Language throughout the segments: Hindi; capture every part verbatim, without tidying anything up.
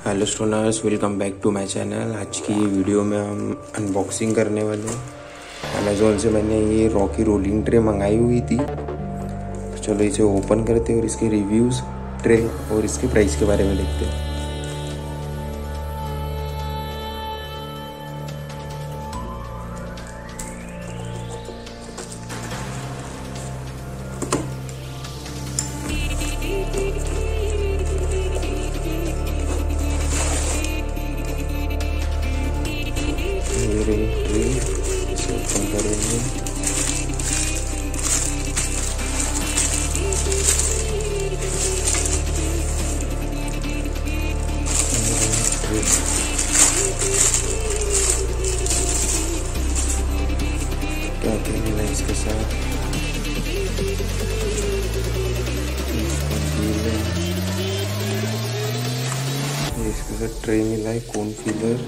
Hello students, welcome back to my channel. आज की वीडियो में हम अनबॉक्सिंग करने वाले हैं। अमेज़ोन से मैंने ये रॉकी रोलिंग ट्रे मंगाई हुई थी। तो चलो इसे ओपन करते हैं और इसके रिव्यूज़, ट्रे और इसके प्राइस के बारे में देखते हैं। ट्रे इसे ओपन करेंगे। क्या क्या मिला इसके साथ? इसके साथ ट्रे मिला है, cone filler,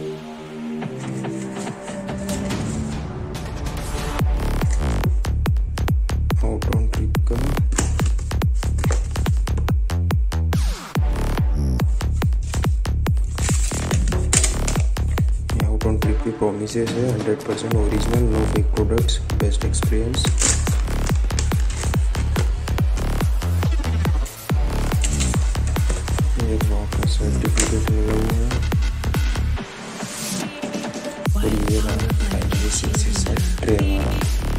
out on trip का आउट ऑन ट्रिप की प्रोमिसेस है hundred percent original, no fake products, best experience. ये रॉक का सर्टिफिकेट मिला हुआ है और ये रहा फाइनली सिक्स ट्रे हमारा।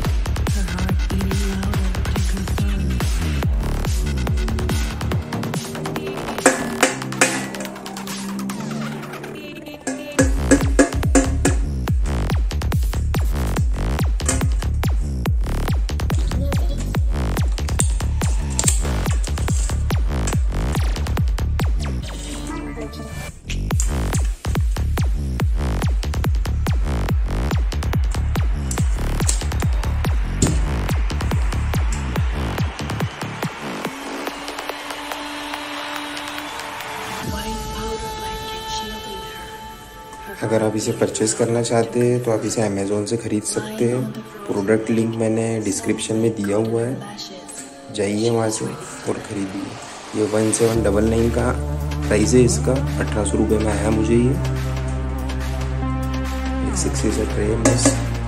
अगर आप इसे परचेज़ करना चाहते हैं तो आप इसे अमेज़ोन से ख़रीद सकते हैं। प्रोडक्ट लिंक मैंने डिस्क्रिप्शन में दिया हुआ है, जाइए वहाँ से और ख़रीदिए। ये वन सेवन डबल नाइन का प्राइस है इसका, अठारह सौ रुपये में आया मुझे ये। एक सिक्सटी से ट्रे बस।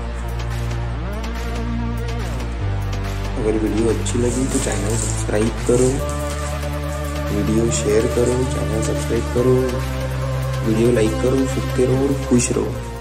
अगर वीडियो अच्छी लगी तो चैनल सब्सक्राइब करो, वीडियो शेयर करो, चैनल सब्सक्राइब करो, वीडियो लाइक करो, सीखते रहो और खुश रहो।